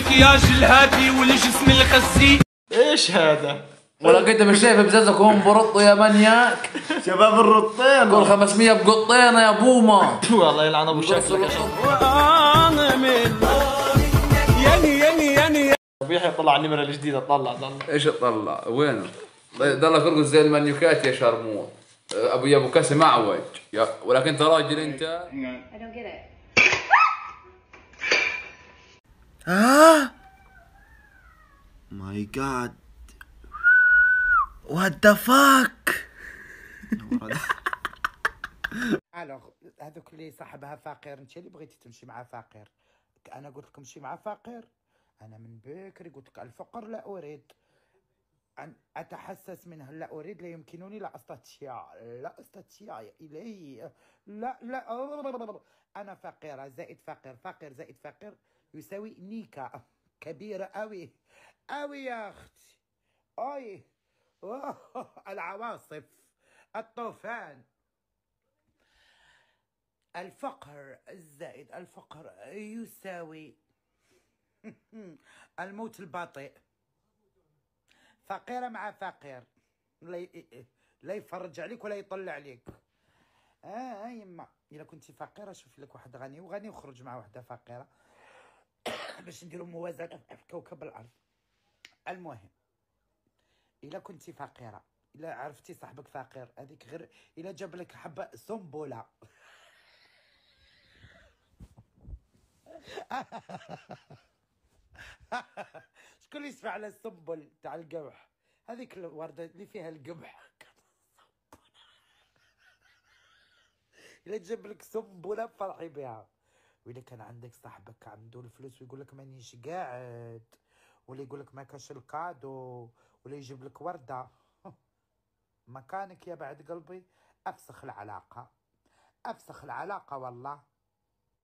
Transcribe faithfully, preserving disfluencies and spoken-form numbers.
المكياج الهادي والجسم الخسي. ايش هذا؟ ولك انت مش شايف بزازك هم برطوا يا منياك؟ شباب الرطين كل خمسمية بقطينة يا بوما. والله يلعن ابو شكلك. ياني ياني ياني يحيى طلع النمره الجديده. طلع طلع ايش اطلع؟ وينه؟ ضلك ارقص زي المنيوكات يا شرموط. ابو يا ابو كاسه معوج يا ولكن انت راجل انت. Ah! My God! What the fuck? الوغ هذوك اللي صاحبها فقير، انت اللي بغيتي تمشي مع فقير. انا قلت لك امشي مع فقير. انا من بكري قلت لك الفقر لا اريد ان اتحسس منه، لا اريد، لا يمكنني، لا استطيع، لا استطيع الي، لا لا انا فقيره زائد فقير، فقير زائد فقير يساوي نيكا كبيره اوي اوي يا اختي. اي العواصف، الطوفان، الفقر الزائد الفقر يساوي الموت البطيء. فقيرة مع فقير لا لا يفرج عليك ولا يطلع عليك. اه يما الا كنتي فقيرة شوفي لك واحد غني وغني وخرج مع وحدة فقيرة باش نديروا موازنة في كوكب الارض. المهم الا كنتي فقيرة، الا عرفتي صاحبك فقير، هذيك غير الا جاب لك حبة سنبلة شكون اللي يسمع على السنبل تاع القمح؟ هذيك الوردة اللي فيها القمح الا جاب لك سنبلة فرحي بها. واذا كان عندك صاحبك عنده الفلوس ويقول لك مانيش قاعد، ولا يقول لك ما كاش الكادو، ولا يجيب لك وردة، مكانك يا بعد قلبي افسخ العلاقة، افسخ العلاقة والله.